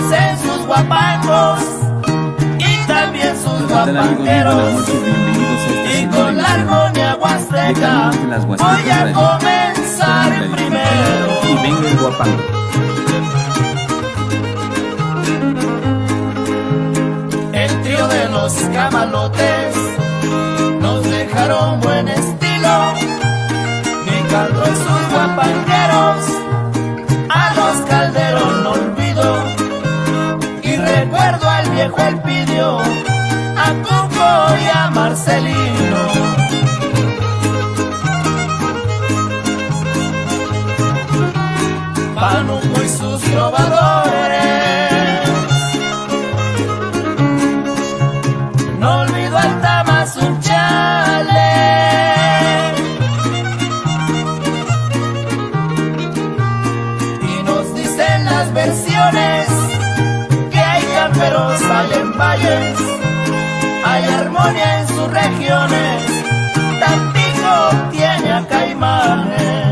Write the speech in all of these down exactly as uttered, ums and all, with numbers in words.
hacen sus guapangos y también sus guapangueros. Y con la armonía huasteca voy a comenzar primero. Y venga el guapango. El trío de los camalotes nos dejaron buen estilo. Mi Caldo y sus guapangueros a los Calderón no olvido. Y recuerdo al viejo Elpidio, a Cuco y a Marcelino. Panuco y sus trovadores. No olvido al Tamazunchale. Y nos dicen las versiones que hay camperos, hay en valles, hay armonía en sus regiones. Tampico tiene a Caimanes.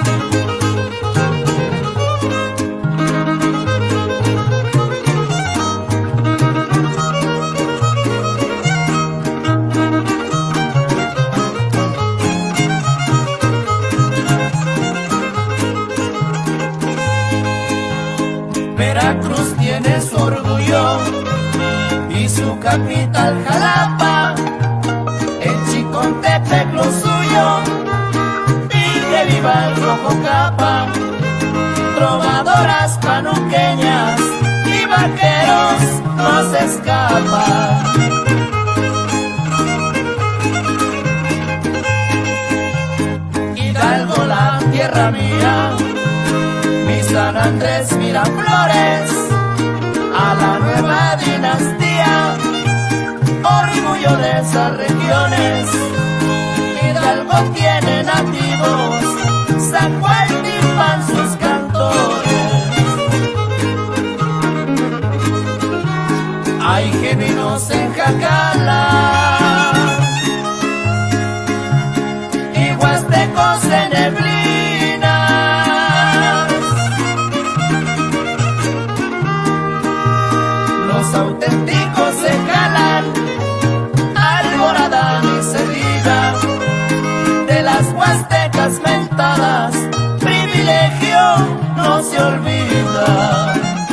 Veracruz tiene su orgullo y su capital Jalapa. En Chicontepec lo suyo y que viva el rojo capa. Trovadoras panuqueñas y vaqueros no se escapan. Hidalgo, la tierra mía, mi San Andrés, Miraflores, a la nueva dinastía, orgullo de esas regiones. Hidalgo tiene nativos, San Juan Timpan sus cantores. Hay genuinos en Jacala y huastecos en neblina. Los auténticos se jalan, Alborada ni se diga. De las huastecas mentadas, privilegio no se olvida.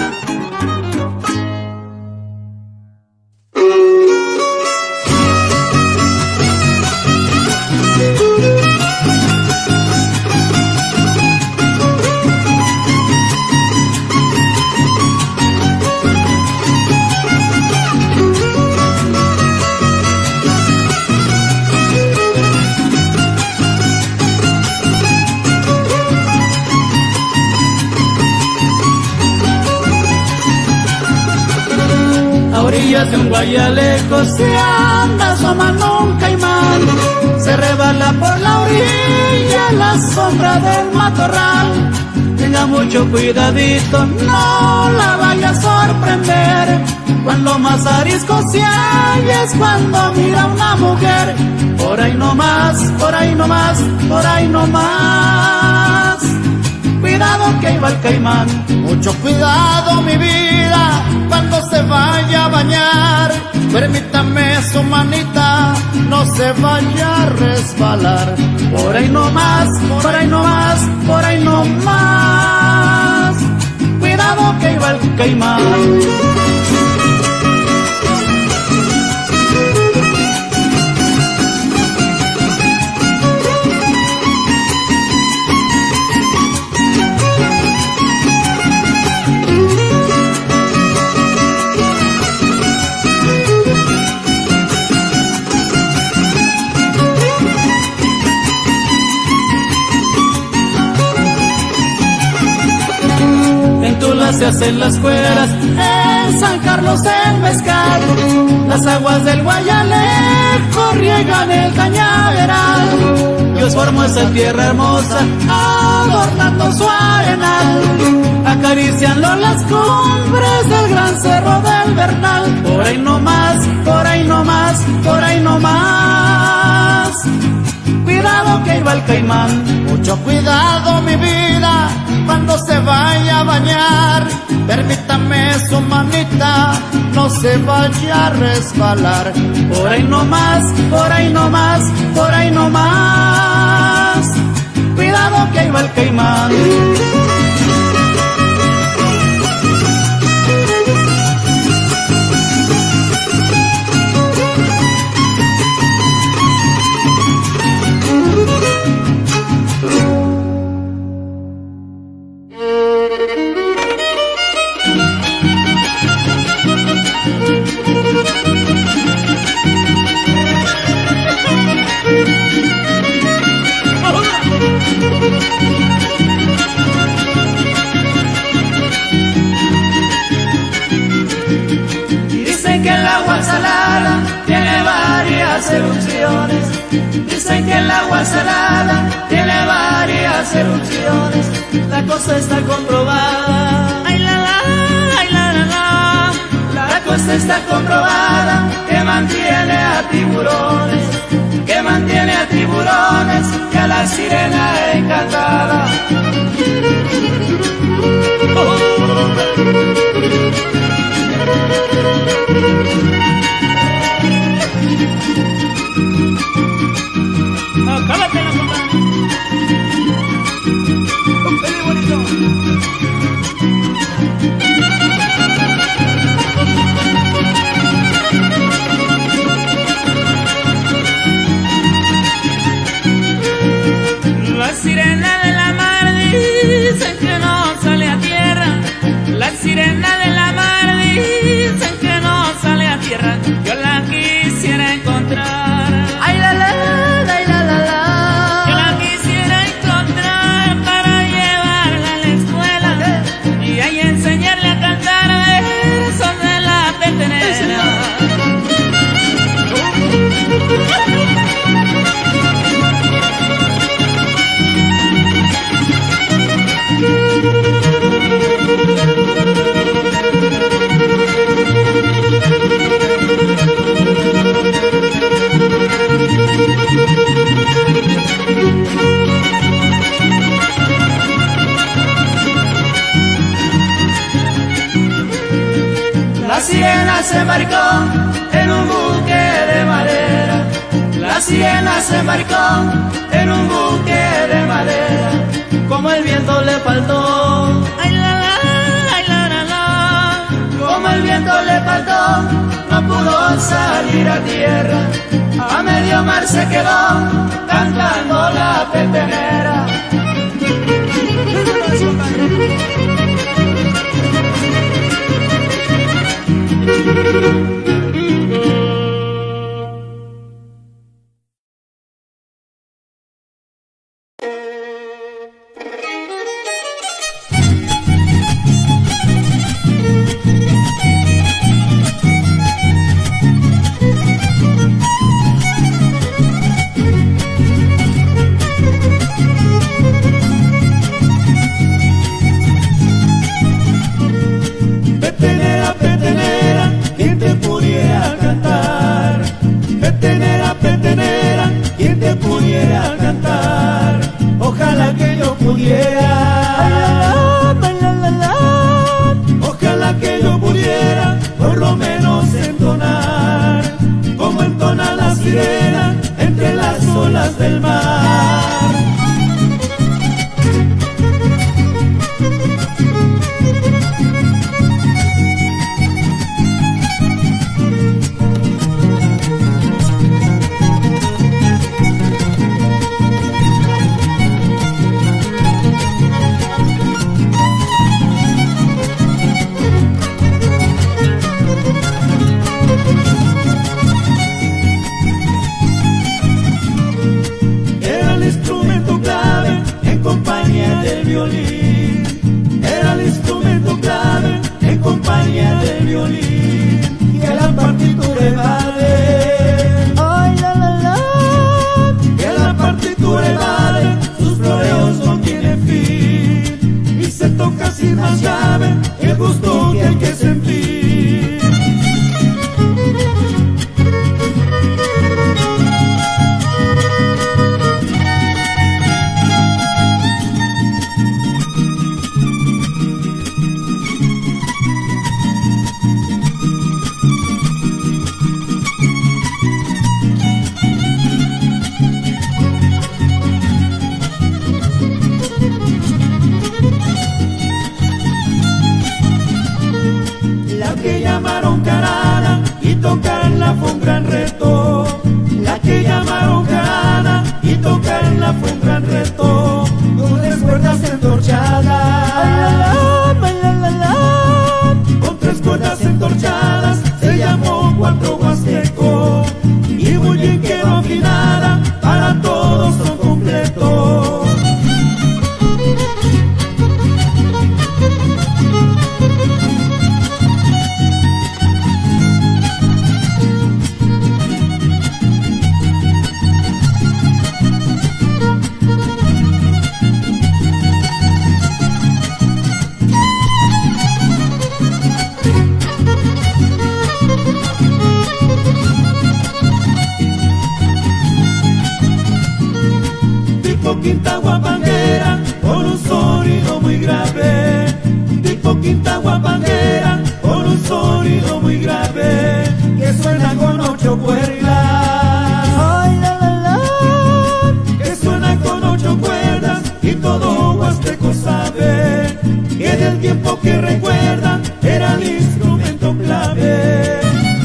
De un guayalejo se anda asomando un caimán, se rebala por la orilla la sombra del matorral. Tenga mucho cuidadito, no la vaya a sorprender. Cuando más arisco se halla es cuando mira una mujer. Por ahí no más, por ahí no más, por ahí no más. Cuidado que ahí va el caimán. Mucho cuidado mi vida cuando se vaya a bañar. Permítame su manita, no se vaya a resbalar. Por ahí no más, por ahí no más, por ahí no más. Cuidado que ahí va el caimán. Se hacen las cueras, en San Carlos el mezcal, las aguas del Guayalejo riegan el cañaveral. Dios formó esa tierra hermosa, adornando su arenal, acariciando las cumbres del gran cerro del Bernal. Por ahí no más, por ahí no más, por ahí no más. cuidado que ahí va el caimán. Mucho cuidado mi vida cuando se vaya a bañar, permítame su manita, no se vaya a resbalar. Por ahí no más, por ahí no más, por ahí no más. Cuidado que ahí va el caimán. Dicen que el agua salada tiene varias erupciones. Dicen que el agua salada tiene varias erupciones. La cosa está comprobada. Ay la la, ay la la la. La cosa está comprobada que mantiene a tiburones, que mantiene a tiburones y a la sirena encantada. Acábate la mamá. Un peli bonito. La sirena de la mar dicen que no sale a tierra. La sirena de la mar dicen que no sale a tierra. Yo la quisiera encontrar. Ay la la, ay la la la. Yo la quisiera encontrar para llevarla a la escuela y ahí enseñarle a cantar versos de la petenera. La sirena se embarcó en un buque de madera. La sirena se embarcó en un buque de madera. Como el viento le faltó, ay la la, ay la la la. Como el viento le faltó, no pudo salir a tierra. A medio mar se quedó cantando la petenera. que llamaron Carana y tocarla fue un gran reto. La que llamaron Carana y tocarla fue un gran reto. Con tres cuerdas entorchadas, Ay, la, la, la, la. con tres cuerdas entorchadas se llamó Cuatro Huasteco. Y muy bien quedó afinada, para todos son completos. Quinta guapanguera con un sonido muy grave, tipo quinta guapanguera con un sonido muy grave, que suena con ocho cuerdas. Ay, la, la, la. Que suena con ocho cuerdas y todo Huasteco sabe que del tiempo que recuerdan era el instrumento clave.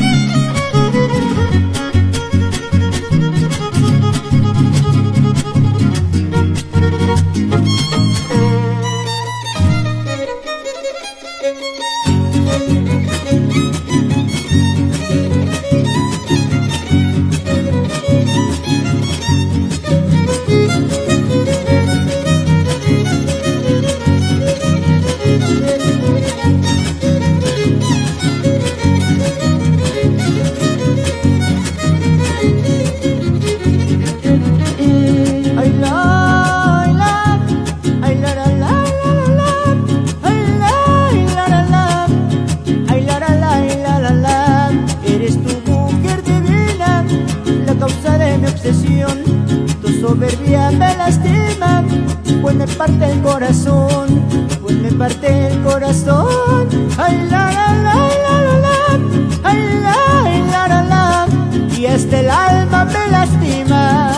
Tu soberbia me lastima, pues me parte el corazón, pues me parte el corazón. Ay, la, la, la, la, la, la. Ay, la, la, la, la. Y hasta el alma me lastima.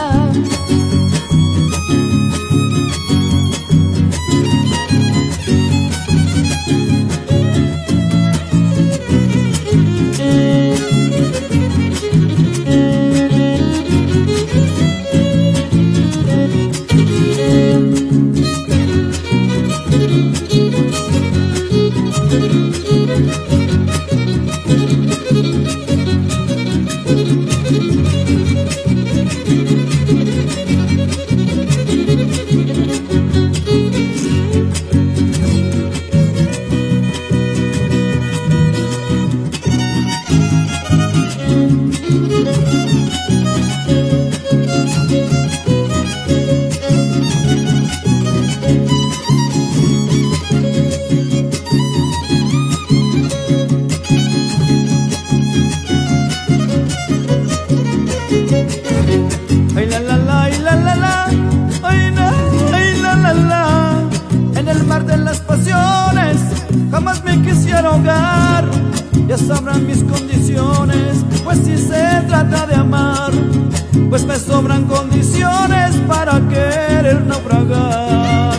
Ay, la, la, la, ay, la, la, la. Ay, la, ay, la, la, la. En el mar de las pasiones jamás me quisiera ahogar. Ya sabrán mis condiciones, pues si se trata de amar, pues me sobran condiciones para querer naufragar.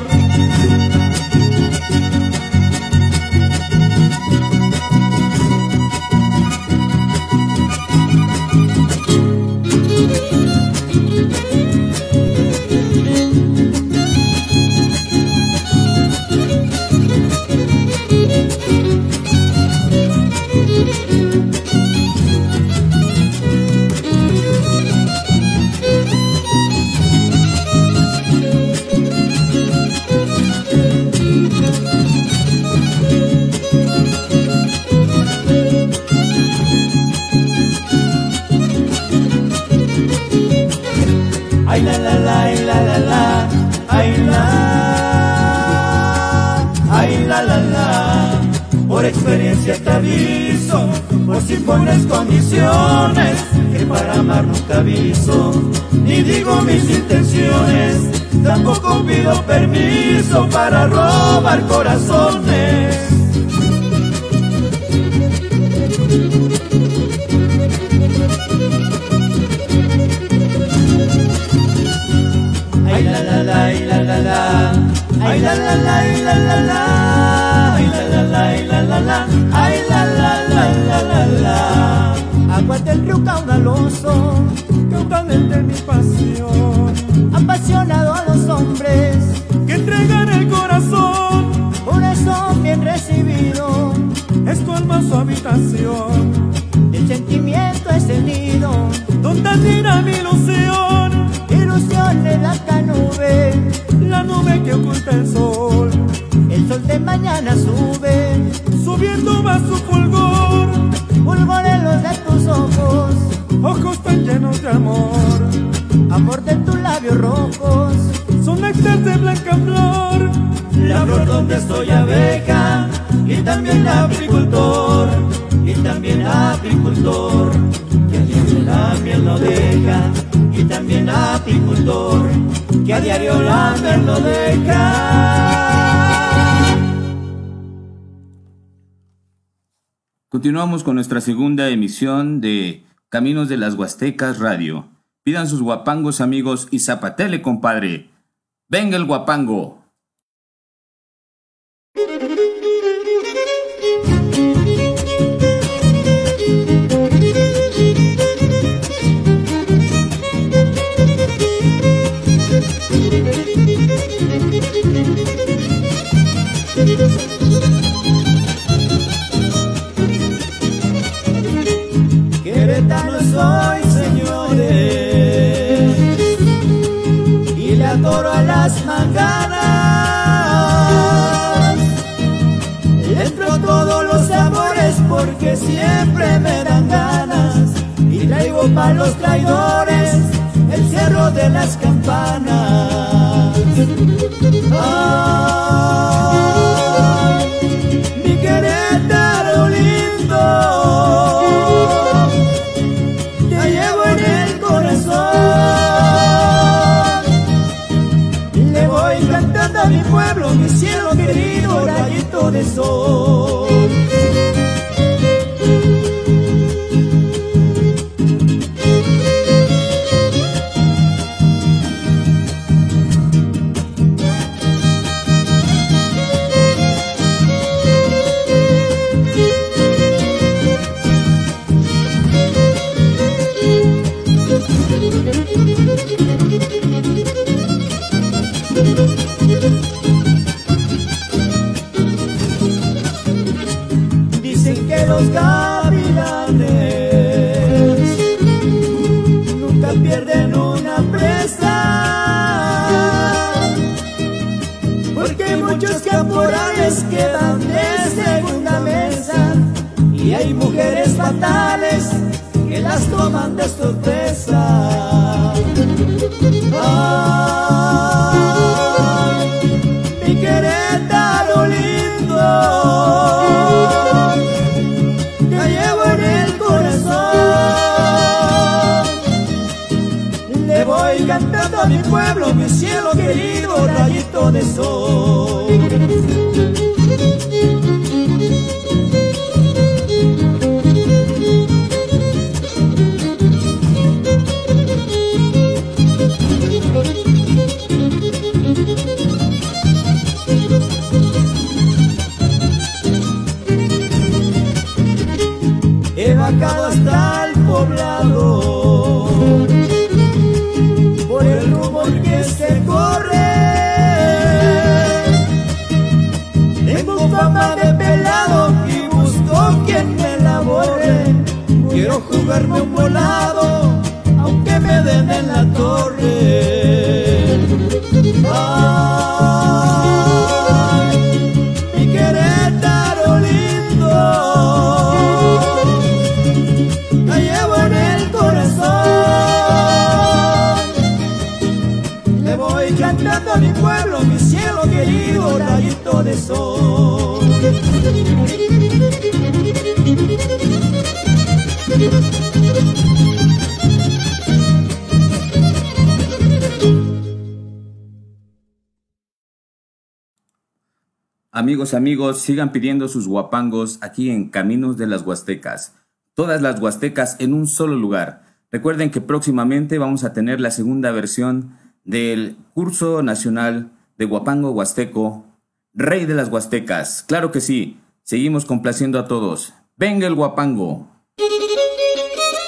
Ay, la, la, la, ay, la, la, la, ay, la, ay, la, la, la. Por experiencia te aviso, por si pones condiciones, que para amar nunca aviso, ni digo mis intenciones, tampoco pido permiso para robar corazones. Ay, la, la, la, ay, la, la, la, ay, la, la, la, ay, la, la, la, ay, la, la, la, ay, la, la, la, ay, la, la, la. aguas del río caudaloso, caudal de mi pasión, apasionado a los hombres que entregan el corazón, por eso bien recibido, es tu alma su habitación, el sentimiento es el nido, donde admira mi ilusión, ilusión es la canube, la nube que oculta el sol, el sol de mañana sube, subiendo va su fulgor, fulgor en los de tus ojos, ojos tan llenos de amor, amor de tus labios rojos, son néctar de blanca flor, la flor donde soy abeja y también apicultor, y también apicultor, que a diario la miel no deja, y también apicultor, que a diario la miel no deja. Continuamos con nuestra segunda emisión de Caminos de las Huastecas Radio. Pidan sus guapangos, amigos, y zapatele, compadre. ¡Venga el guapango! Queretano soy, señores, y le adoro a las manganas. Le entro todos los amores porque siempre me dan ganas, y traigo pa' los traidores el cierro de las campanas. Ay, mi Querétaro lindo, te llevo en el corazón. Le voy cantando a mi pueblo, mi cielo querido, rayito de sol. Dicen que los gavilanes nunca pierden una presa, porque hay muchos caporales que dan de segunda mesa, y hay mujeres fatales que las toman de sorpresa. Ay, mi Querétaro lindo, te llevo en el corazón. Le voy cantando a mi pueblo, mi cielo querido, rayito de sol. He bajado hasta el poblado por el rumor que se corre. Tengo fama de pelado y busco quien me la borre. Quiero jugarme un volado aunque me den en la torre. Ay, mi Querétaro lindo, la llevo en el corazón. Le voy cantando a mi pueblo, mi cielo querido, rayito de sol. Amigos, amigos, sigan pidiendo sus guapangos aquí en Caminos de las Huastecas. Todas las Huastecas en un solo lugar. Recuerden que próximamente vamos a tener la segunda versión del curso nacional de guapango huasteco, Rey de las Huastecas. Claro que sí, seguimos complaciendo a todos. ¡Venga el guapango!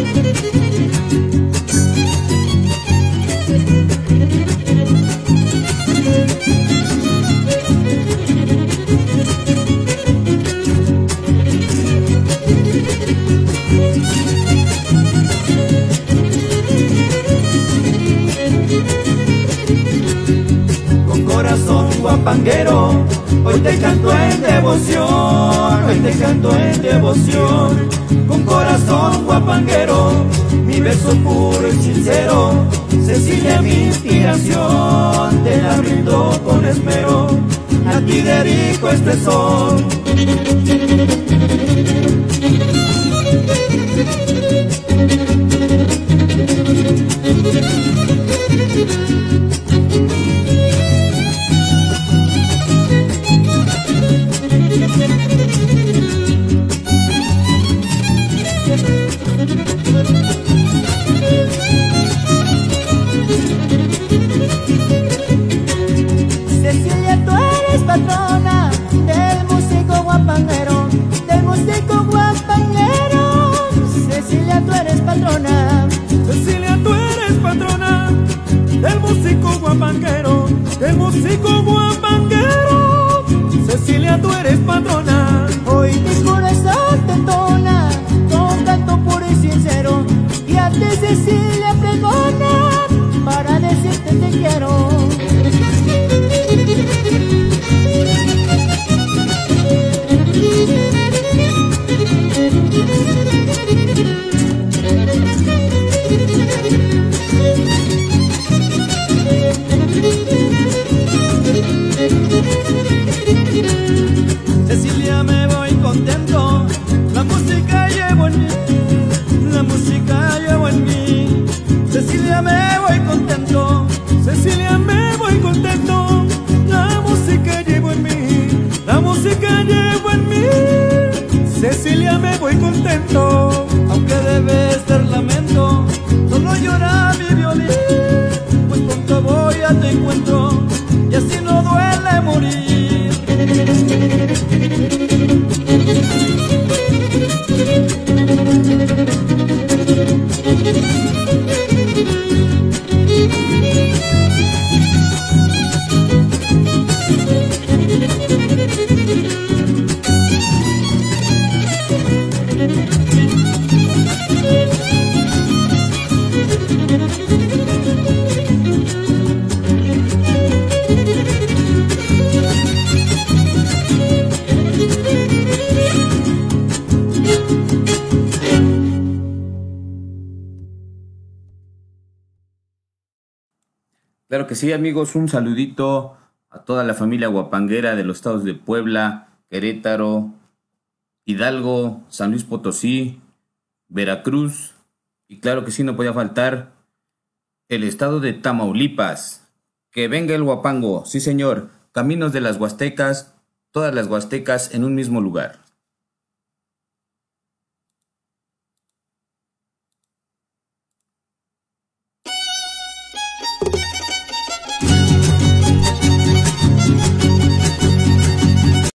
Guapanguero, hoy te canto en devoción, hoy te canto en devoción, con corazón guapanguero, mi beso puro y sincero, Cecilia mi inspiración, te la brindo con esmero, a ti dedico este son. Cecilia, tú eres patrona del músico guapanguero, del músico guapanguero. Cecilia, tú eres patrona. Cecilia, tú eres patrona del músico guapanguero, del músico guapanguero. Cecilia, tú eres patrona. Hoy mi corazón te entona con canto puro y sincero, y a ti, Cecilia, pregona para decirte te quiero. Cecilia, me voy contento, la música llevo en mí, la música llevo en mí. Cecilia, me voy contento, Cecilia, me voy contento, la música llevo en mí, la música llevo en mí. Cecilia, me voy contento, aunque debe ser lamento, solo llora mi violín, pues pronto voy a te encuentro, y así no duele morir. Claro que sí, amigos, un saludito a toda la familia guapanguera de los estados de Puebla, Querétaro, Hidalgo, San Luis Potosí, Veracruz y claro que sí, no podía faltar el estado de Tamaulipas. Que venga el guapango, sí señor, caminos de las Huastecas, todas las Huastecas en un mismo lugar.